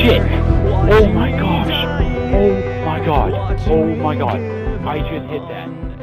shit! Oh my gosh! Oh my god! Oh my god! I just hit that.